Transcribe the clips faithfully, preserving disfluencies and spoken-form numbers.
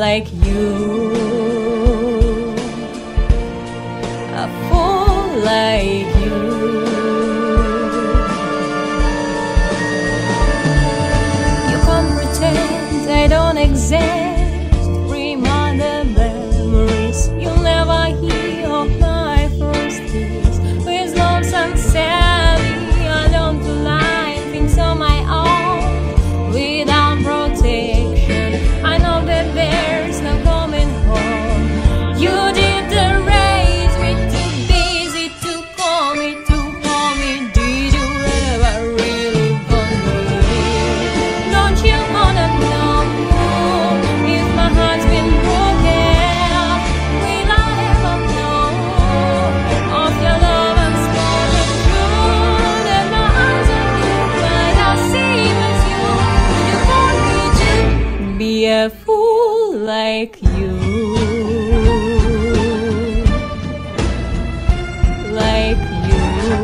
like you, a fool like you. You can't pretend I don't exist. Remind the memories you'll never hear of my first kiss. With love and savvy, I learned to lie things on my own without protection. I know that there's no coming home. You did the raise me too busy to call me, to call me. Did you ever really want me? Don't you wanna know if my heart's been broken? Will I ever know of your love unspoken truth? That my eyes on you, but I see was you. You want me to be a fool like you, like you.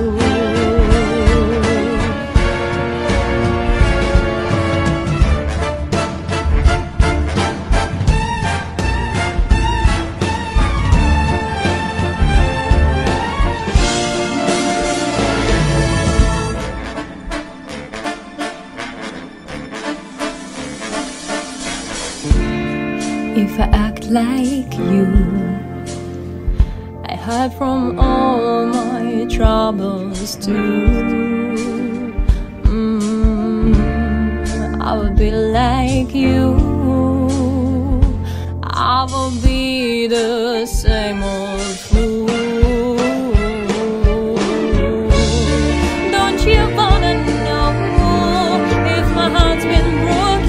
If I act like you, I hide from all my troubles too. mm, I will be like you, I will be the same old fool. Don't you wanna know if my heart's been broken?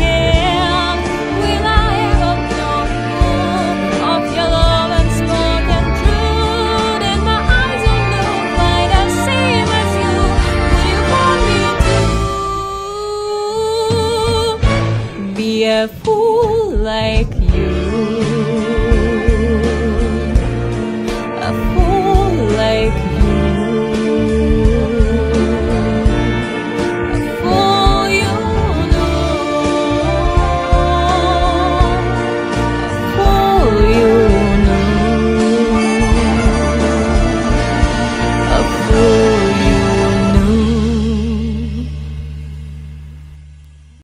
Be a fool like you.